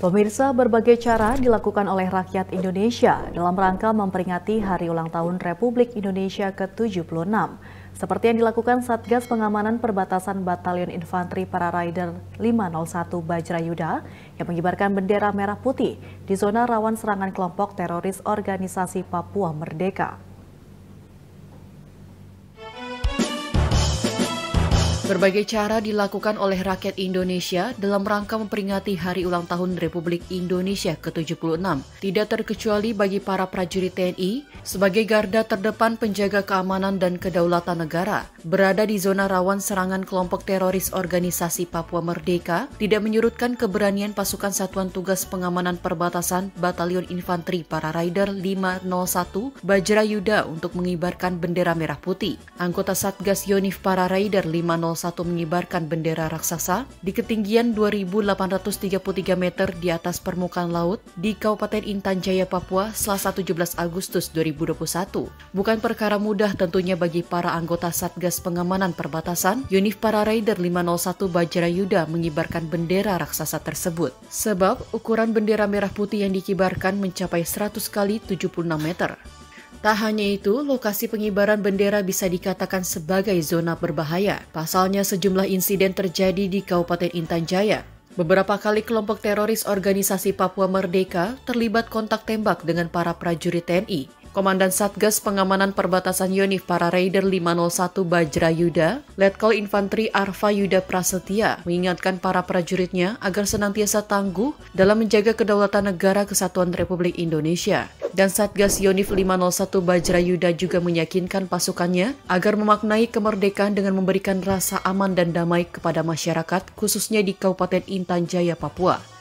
Pemirsa, berbagai cara dilakukan oleh rakyat Indonesia dalam rangka memperingati Hari Ulang Tahun Republik Indonesia ke-76. Seperti yang dilakukan Satgas Pengamanan Perbatasan Batalion Infanteri Para Rider 501 Bajrayuda yang mengibarkan bendera merah putih di zona rawan serangan kelompok teroris organisasi Papua Merdeka. Berbagai cara dilakukan oleh rakyat Indonesia dalam rangka memperingati Hari Ulang Tahun Republik Indonesia ke-76. Tidak terkecuali bagi para prajurit TNI sebagai garda terdepan penjaga keamanan dan kedaulatan negara. Berada di zona rawan serangan kelompok teroris organisasi Papua Merdeka tidak menyurutkan keberanian pasukan Satuan Tugas Pengamanan Perbatasan Batalion Infanteri Para Rider 501 Bajrayuda untuk mengibarkan bendera merah putih. Anggota Satgas Yonif Para Rider 501 mengibarkan bendera raksasa di ketinggian 2.833 meter di atas permukaan laut di Kabupaten Intan Jaya, Papua, Selasa 17 Agustus 2021. Bukan perkara mudah tentunya bagi para anggota Satgas Pengamanan Perbatasan Yonif Para Rider 501 Bajrayuda mengibarkan bendera raksasa tersebut. Sebab ukuran bendera merah putih yang dikibarkan mencapai 100 kali 76 meter. Tak hanya itu, lokasi pengibaran bendera bisa dikatakan sebagai zona berbahaya. Pasalnya sejumlah insiden terjadi di Kabupaten Intan Jaya. Beberapa kali kelompok teroris organisasi Papua Merdeka terlibat kontak tembak dengan para prajurit TNI. Komandan Satgas Pengamanan Perbatasan Yonif Para Rider 501 Bajrayuda, Letkol Infanteri Arfa Yuda Prasetya, mengingatkan para prajuritnya agar senantiasa tangguh dalam menjaga kedaulatan negara kesatuan Republik Indonesia. Dan Satgas Yonif 501 Bajrayuda juga meyakinkan pasukannya agar memaknai kemerdekaan dengan memberikan rasa aman dan damai kepada masyarakat, khususnya di Kabupaten Intan Jaya, Papua.